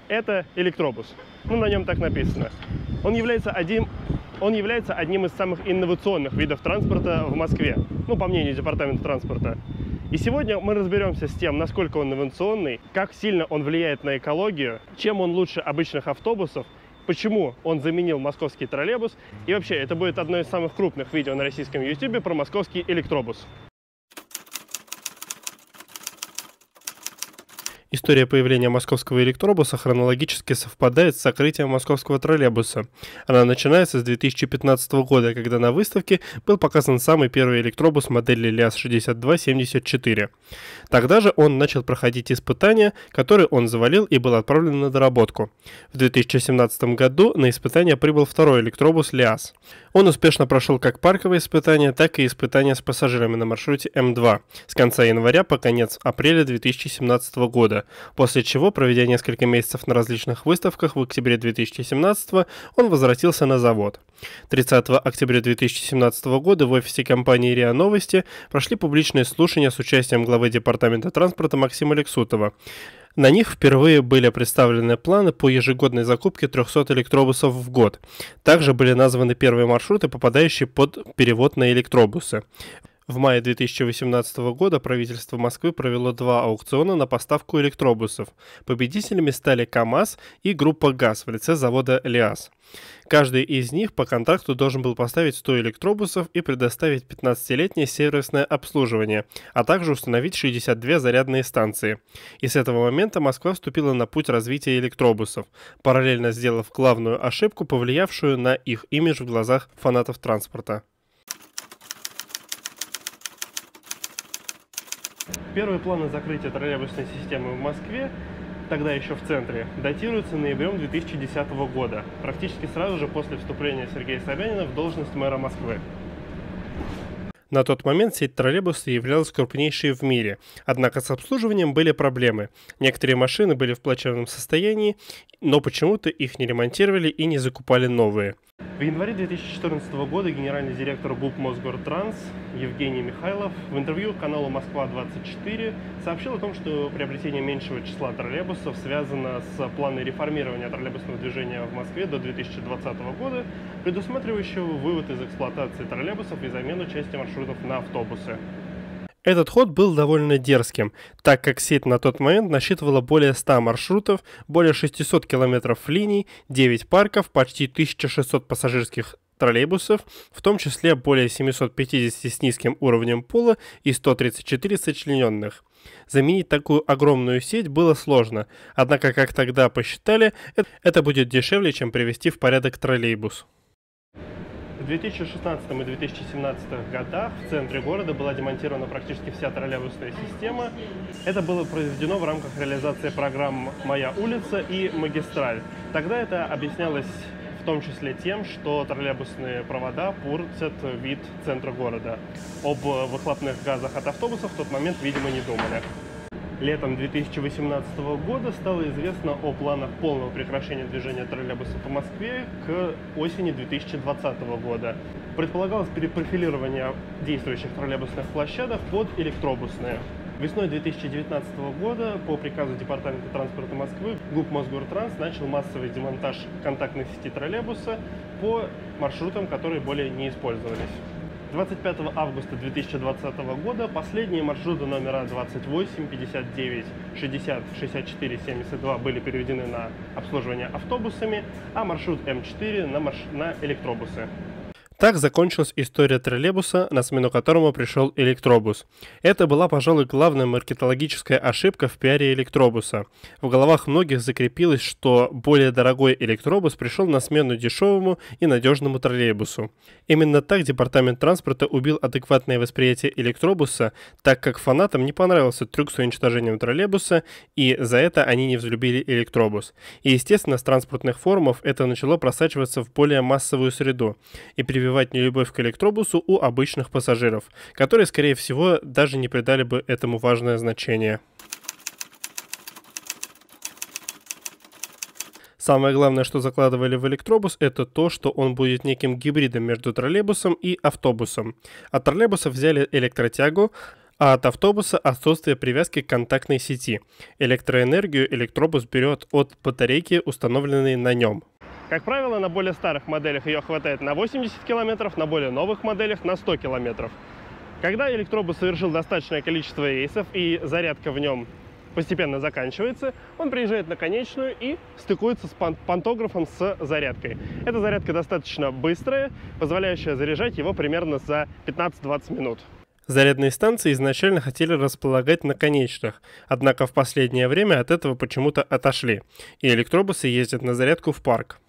Это электробус. Ну, на нем так написано. Он является одним из самых инновационных видов транспорта в Москве, ну, по мнению Департамента транспорта. И сегодня мы разберемся с тем, насколько он инновационный, как сильно он влияет на экологию, чем он лучше обычных автобусов, почему он заменил московский троллейбус. И вообще, это будет одно из самых крупных видео на российском YouTube про московский электробус. История появления московского электробуса хронологически совпадает с закрытием московского троллейбуса. Она начинается с 2015 года, когда на выставке был показан самый первый электробус модели ЛиАЗ-6274. Тогда же он начал проходить испытания, которые он завалил и был отправлен на доработку. В 2017 году на испытания прибыл второй электробус ЛиАЗ. Он успешно прошел как парковые испытания, так и испытания с пассажирами на маршруте М2 с конца января по конец апреля 2017 года, после чего, проведя несколько месяцев на различных выставках, в октябре 2017 он возвратился на завод. 30 октября 2017 года в офисе компании РИА Новости прошли публичные слушания с участием главы Департамента транспорта Максима Лексутова. На них впервые были представлены планы по ежегодной закупке 300 электробусов в год. Также были названы первые маршруты, попадающие под перевод на электробусы. В мае 2018 года правительство Москвы провело 2 аукциона на поставку электробусов. Победителями стали КАМАЗ и группа ГАЗ в лице завода ЛиАЗ. Каждый из них по контракту должен был поставить 100 электробусов и предоставить 15-летнее сервисное обслуживание, а также установить 62 зарядные станции. И с этого момента Москва вступила на путь развития электробусов, параллельно сделав главную ошибку, повлиявшую на их имидж в глазах фанатов транспорта. Первые планы закрытия троллейбусной системы в Москве, тогда еще в центре, датируются ноябрем 2010 года, практически сразу же после вступления Сергея Собянина в должность мэра Москвы. На тот момент сеть троллейбусов являлась крупнейшей в мире, однако с обслуживанием были проблемы. Некоторые машины были в плачевном состоянии, но почему-то их не ремонтировали и не закупали новые. В январе 2014 года генеральный директор ГУП Мосгортранс Евгений Михайлов в интервью каналу «Москва-24» сообщил о том, что приобретение меньшего числа троллейбусов связано с планом реформирования троллейбусного движения в Москве до 2020 года, предусматривающего вывод из эксплуатации троллейбусов и замену части маршрутов на автобусы. Этот ход был довольно дерзким, так как сеть на тот момент насчитывала более 100 маршрутов, более 600 километров линий, 9 парков, почти 1600 пассажирских троллейбусов, в том числе более 750 с низким уровнем пола и 134 сочлененных. Заменить такую огромную сеть было сложно, однако, как тогда посчитали, это будет дешевле, чем привести в порядок троллейбус. В 2016 и 2017 годах в центре города была демонтирована практически вся троллейбусная система. Это было произведено в рамках реализации программ «Моя улица» и «Магистраль». Тогда это объяснялось в том числе тем, что троллейбусные провода портят вид центра города. Об выхлопных газах от автобусов в тот момент, видимо, не думали. Летом 2018 года стало известно о планах полного прекращения движения троллейбусов по Москве к осени 2020 года. Предполагалось перепрофилирование действующих троллейбусных площадок под электробусные. Весной 2019 года по приказу Департамента транспорта Москвы ГУП Мосгортранс начал массовый демонтаж контактной сети троллейбуса по маршрутам, которые более не использовались. 25 августа 2020 года последние маршруты номера 28, 59, 60, 64, 72 были переведены на обслуживание автобусами, а маршрут М4 на электробусы. Так закончилась история троллейбуса, на смену которому пришел электробус. Это была, пожалуй, главная маркетологическая ошибка в пиаре электробуса. В головах многих закрепилось, что более дорогой электробус пришел на смену дешевому и надежному троллейбусу. Именно так Департамент транспорта убил адекватное восприятие электробуса, так как фанатам не понравился трюк с уничтожением троллейбуса, и за это они не взлюбили электробус. И, естественно, с транспортных форумов это начало просачиваться в более массовую среду и прививать нелюбовь к электробусу у обычных пассажиров, которые, скорее всего, даже не придали бы этому важное значение. Самое главное, что закладывали в электробус, это то, что он будет неким гибридом между троллейбусом и автобусом. От троллейбусов взяли электротягу, а от автобуса отсутствие привязки к контактной сети. Электроэнергию электробус берет от батарейки, установленной на нем. Как правило, на более старых моделях ее хватает на 80 км, на более новых моделях на 100 км. Когда электробус совершил достаточное количество рейсов и зарядка в нем постепенно заканчивается, он приезжает на конечную и стыкуется с пантографом с зарядкой. Эта зарядка достаточно быстрая, позволяющая заряжать его примерно за 15-20 минут. Зарядные станции изначально хотели располагать на конечных, однако в последнее время от этого почему-то отошли, и электробусы ездят на зарядку в парк.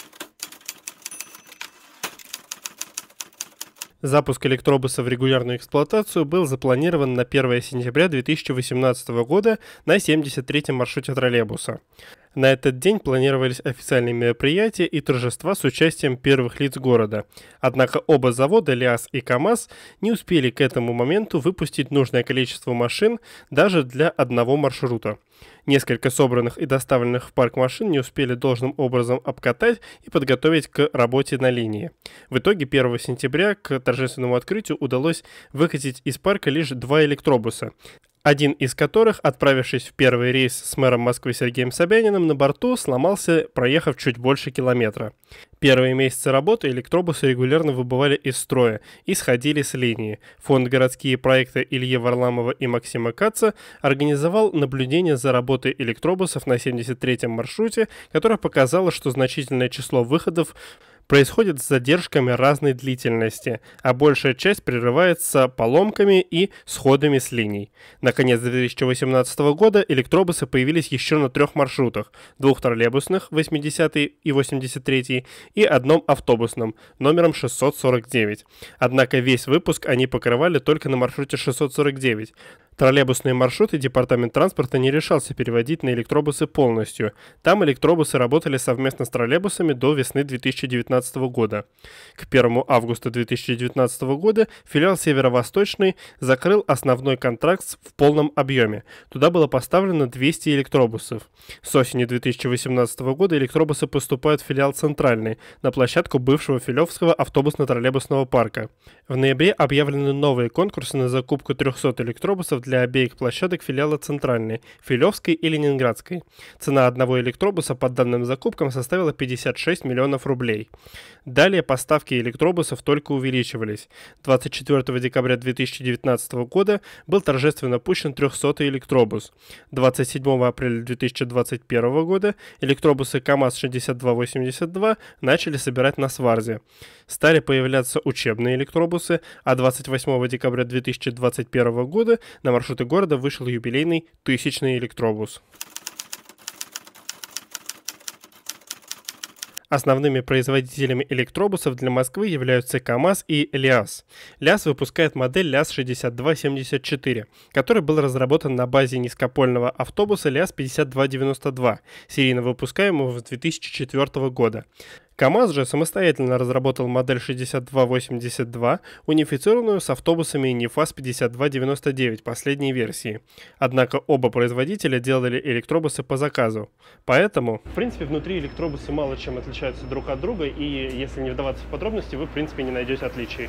Запуск электробуса в регулярную эксплуатацию был запланирован на 1 сентября 2018 года на 73-м маршруте троллейбуса. На этот день планировались официальные мероприятия и торжества с участием первых лиц города. Однако оба завода, ЛиАЗ и КАМАЗ, не успели к этому моменту выпустить нужное количество машин даже для одного маршрута. Несколько собранных и доставленных в парк машин не успели должным образом обкатать и подготовить к работе на линии. В итоге 1 сентября к торжественному открытию удалось выкатить из парка лишь 2 электробуса, один из которых, отправившись в первый рейс с мэром Москвы Сергеем Собяниным на борту, сломался, проехав чуть больше километра. Первые месяцы работы электробусы регулярно выбывали из строя и сходили с линии. Фонд «Городские проекты» Ильи Варламова и Максима Каца организовал наблюдение за работой электробусов на 73-м маршруте, которое показало, что значительное число выходов происходит с задержками разной длительности, а большая часть прерывается поломками и сходами с линий. Наконец 2018 года электробусы появились еще на 3 маршрутах: 2 троллейбусных, 80 и 83, и одном автобусном, номером 649. Однако весь выпуск они покрывали только на маршруте 649. Троллейбусные маршруты департамент транспорта не решался переводить на электробусы полностью. Там электробусы работали совместно с троллейбусами до весны 2019 года. К 1 августа 2019 года филиал Северо-Восточный закрыл основной контракт в полном объеме. Туда было поставлено 200 электробусов. С осени 2018 года электробусы поступают в филиал Центральный, на площадку бывшего Филевского автобусно-троллейбусного парка. В ноябре объявлены новые конкурсы на закупку 300 электробусов для обеих площадок филиала Центральной, Филевской и Ленинградской. Цена одного электробуса по данным закупкам составила 56 миллионов рублей. Далее поставки электробусов только увеличивались. 24 декабря 2019 года был торжественно пущен 300-й электробус. 27 апреля 2021 года электробусы КАМАЗ-6282 начали собирать на Сварзе. Стали появляться учебные электробусы, а 28 декабря 2021 года на маршруты города вышел юбилейный 1000-й электробус. Основными производителями электробусов для Москвы являются КАМАЗ и ЛиАЗ. ЛиАЗ выпускает модель ЛиАЗ-6274, который был разработан на базе низкопольного автобуса ЛиАЗ-5292, серийно выпускаемого с 2004 года. КАМАЗ же самостоятельно разработал модель 6282, унифицированную с автобусами НИФАС-5299 последней версии. Однако оба производителя делали электробусы по заказу. Поэтому, в принципе, внутри электробусы мало чем отличаются друг от друга, и если не вдаваться в подробности, вы, в принципе, не найдете отличий.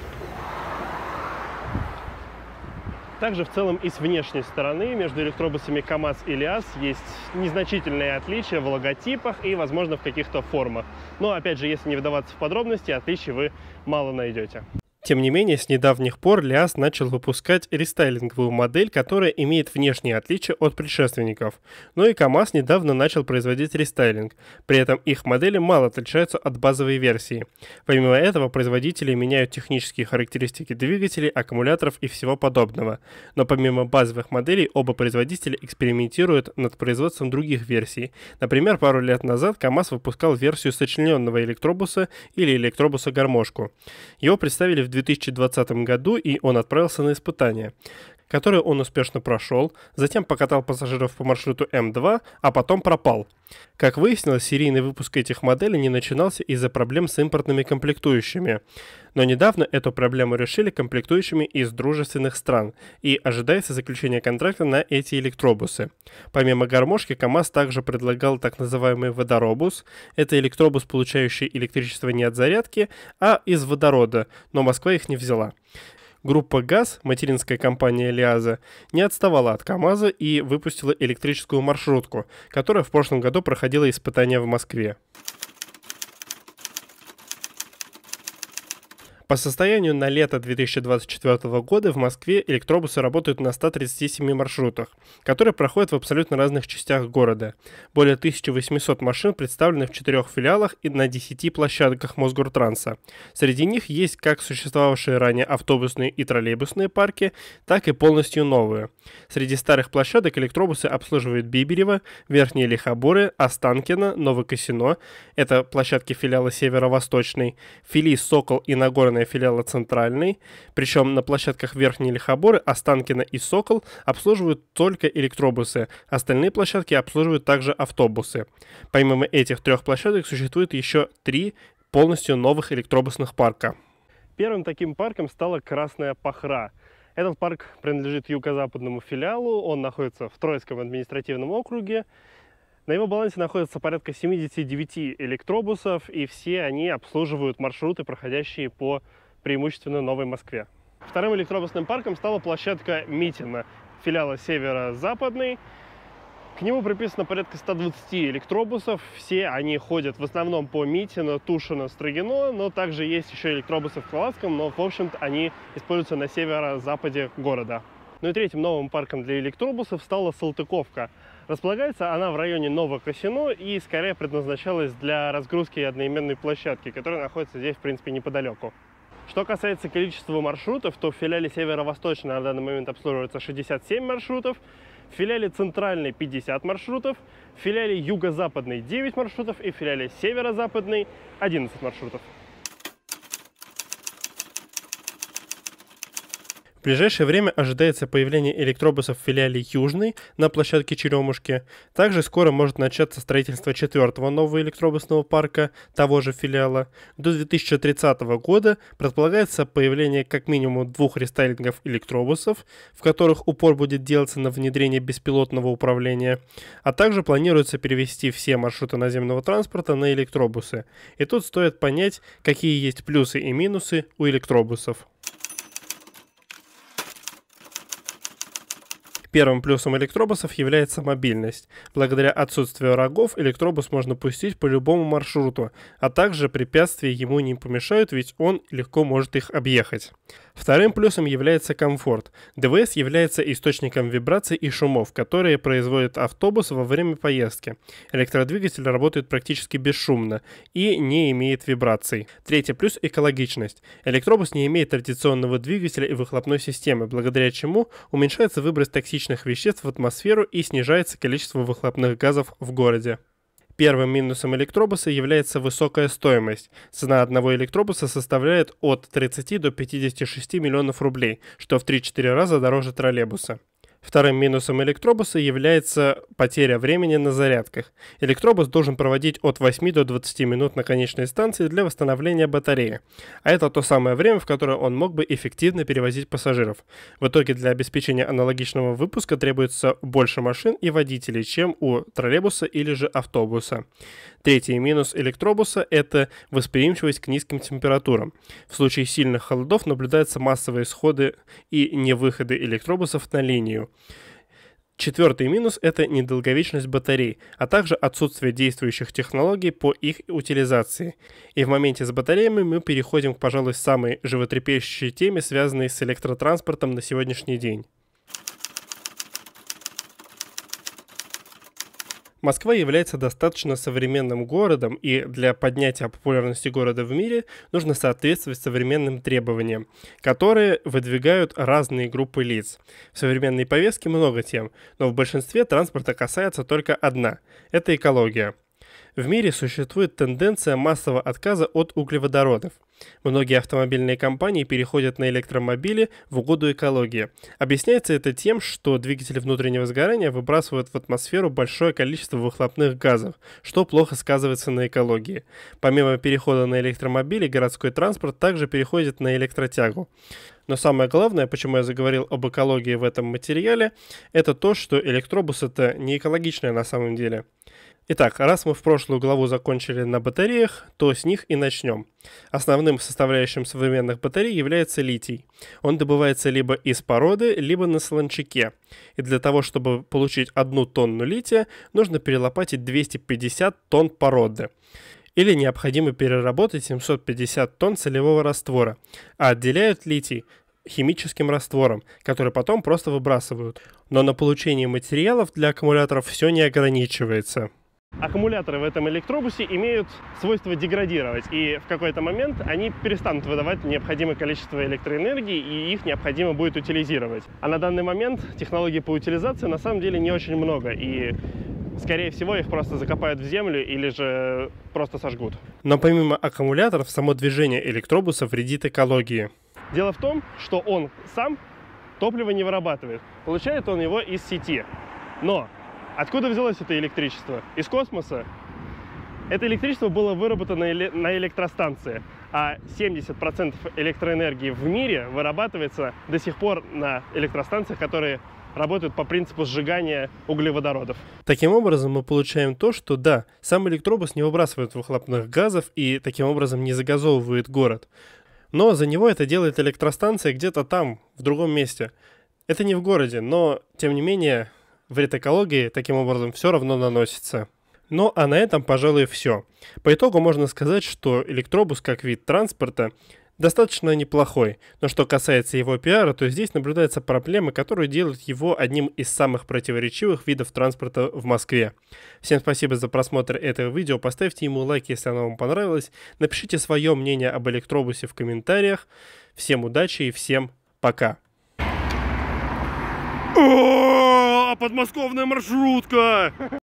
Также в целом и с внешней стороны между электробусами КАМАЗ и ЛиАЗ есть незначительные отличия в логотипах и, возможно, в каких-то формах. Но, опять же, если не вдаваться в подробности, отличий вы мало найдете. Тем не менее, с недавних пор ЛиАЗ начал выпускать рестайлинговую модель, которая имеет внешние отличия от предшественников. Но и КАМАЗ недавно начал производить рестайлинг. При этом их модели мало отличаются от базовой версии. Помимо этого, производители меняют технические характеристики двигателей, аккумуляторов и всего подобного. Но помимо базовых моделей, оба производителя экспериментируют над производством других версий. Например, пару лет назад КАМАЗ выпускал версию сочлененного электробуса или электробуса-гармошку. Его представили в 2020 году, и он отправился на испытания, которые он успешно прошел, затем покатал пассажиров по маршруту М2, а потом пропал. Как выяснилось, серийный выпуск этих моделей не начинался из-за проблем с импортными комплектующими. Но недавно эту проблему решили комплектующими из дружественных стран, и ожидается заключение контракта на эти электробусы. Помимо гармошки, КАМАЗ также предлагал так называемый водоробус. Это электробус, получающий электричество не от зарядки, а из водорода, но Москва их не взяла. Группа ГАЗ, материнская компания ЛиАЗа, не отставала от КАМАЗа и выпустила электрическую маршрутку, которая в прошлом году проходила испытания в Москве. По состоянию на лето 2024 года в Москве электробусы работают на 137 маршрутах, которые проходят в абсолютно разных частях города. Более 1800 машин представлены в 4 филиалах и на 10 площадках Мосгортранса. Среди них есть как существовавшие ранее автобусные и троллейбусные парки, так и полностью новые. Среди старых площадок электробусы обслуживают Биберево, Верхние Лихоборы, Останкино, Новокосино, это площадки филиала Северо-Восточный, филии Сокол и Нагорная филиала Центральный, причем на площадках Верхние Лихоборы, Останкино и Сокол обслуживают только электробусы, остальные площадки обслуживают также автобусы. Помимо этих 3 площадок существует еще 3 полностью новых электробусных парка. Первым таким парком стала Красная Пахра. Этот парк принадлежит юго-западному филиалу, он находится в Троицком административном округе. На его балансе находится порядка 79 электробусов, и все они обслуживают маршруты, проходящие по преимущественно Новой Москве. Вторым электробусным парком стала площадка Митино, филиала Северо-Западный. К нему приписано порядка 120 электробусов. Все они ходят в основном по Митино, Тушино, Строгино, но также есть еще электробусы в Крылатском, но в общем-то они используются на северо-западе города. Ну и третьим новым парком для электробусов стала Салтыковка. Располагается она в районе Новокосино и скорее предназначалась для разгрузки одноименной площадки, которая находится здесь, в принципе, неподалеку. Что касается количества маршрутов, то в филиале Северо-Восточный на данный момент обслуживается 67 маршрутов, в филиале Центральный 50 маршрутов, в филиале Юго-Западный 9 маршрутов и в филиале Северо-Западный 11 маршрутов. В ближайшее время ожидается появление электробусов в филиале Южный на площадке Черемушки. Также скоро может начаться строительство 4-го нового электробусного парка того же филиала. До 2030 года предполагается появление как минимум 2 рестайлингов электробусов, в которых упор будет делаться на внедрение беспилотного управления, а также планируется перевести все маршруты наземного транспорта на электробусы. И тут стоит понять, какие есть плюсы и минусы у электробусов. Первым плюсом электробусов является мобильность. Благодаря отсутствию рогов электробус можно пустить по любому маршруту, а также препятствия ему не помешают, ведь он легко может их объехать. Вторым плюсом является комфорт. ДВС является источником вибраций и шумов, которые производит автобус во время поездки. Электродвигатель работает практически бесшумно и не имеет вибраций. Третий плюс – экологичность. Электробус не имеет традиционного двигателя и выхлопной системы, благодаря чему уменьшается выброс токсичных веществ в атмосферу и снижается количество выхлопных газов в городе. Первым минусом электробуса является высокая стоимость. Цена одного электробуса составляет от 30 до 56 миллионов рублей, что в 3-4 раза дороже троллейбуса. Вторым минусом электробуса является потеря времени на зарядках. Электробус должен проводить от 8 до 20 минут на конечной станции для восстановления батареи. А это то самое время, в которое он мог бы эффективно перевозить пассажиров. В итоге для обеспечения аналогичного выпуска требуется больше машин и водителей, чем у троллейбуса или же автобуса. Третий минус электробуса – это восприимчивость к низким температурам. В случае сильных холодов наблюдаются массовые сходы и невыходы электробусов на линию. Четвертый минус – это недолговечность батарей, а также отсутствие действующих технологий по их утилизации. И в моменте с батареями мы переходим к, пожалуй, самой животрепещущей теме, связанной с электротранспортом на сегодняшний день. Москва является достаточно современным городом, и для поднятия популярности города в мире нужно соответствовать современным требованиям, которые выдвигают разные группы лиц. В современной повестке много тем, но в большинстве транспорта касается только одна – это экология. В мире существует тенденция массового отказа от углеводородов. Многие автомобильные компании переходят на электромобили в угоду экологии. Объясняется это тем, что двигатели внутреннего сгорания выбрасывают в атмосферу большое количество выхлопных газов, что плохо сказывается на экологии. Помимо перехода на электромобили, городской транспорт также переходит на электротягу. Но самое главное, почему я заговорил об экологии в этом материале, это то, что электробус это не экологичное на самом деле. Итак, раз мы в прошлую главу закончили на батареях, то с них и начнем. Основным составляющим современных батарей является литий. Он добывается либо из породы, либо на солончаке. И для того, чтобы получить 1 тонну лития, нужно перелопатить 250 тонн породы. Или необходимо переработать 750 тонн солевого раствора. А отделяют литий химическим раствором, который потом просто выбрасывают. Но на получение материалов для аккумуляторов все не ограничивается. Аккумуляторы в этом электробусе имеют свойство деградировать, и в какой-то момент они перестанут выдавать необходимое количество электроэнергии, и их необходимо будет утилизировать. А на данный момент технологий по утилизации на самом деле не очень много, и скорее всего их просто закопают в землю или же просто сожгут. Но помимо аккумуляторов, само движение электробуса вредит экологии. Дело в том, что он сам топливо не вырабатывает, получает он его из сети. Но откуда взялось это электричество? Из космоса. Это электричество было выработано на электростанции, а 70% электроэнергии в мире вырабатывается до сих пор на электростанциях, которые работают по принципу сжигания углеводородов. Таким образом, мы получаем то, что да, сам электробус не выбрасывает выхлопных газов и таким образом не загазовывает город. Но за него это делает электростанция где-то там, в другом месте. Это не в городе, но, тем не менее, вред экологии таким образом все равно наносится. Ну а на этом, пожалуй, все. По итогу можно сказать, что электробус как вид транспорта достаточно неплохой. Но что касается его пиара, то здесь наблюдаются проблемы, которые делают его одним из самых противоречивых видов транспорта в Москве. Всем спасибо за просмотр этого видео. Поставьте ему лайк, если оно вам понравилось. Напишите свое мнение об электробусе в комментариях. Всем удачи и всем пока. Подмосковная маршрутка!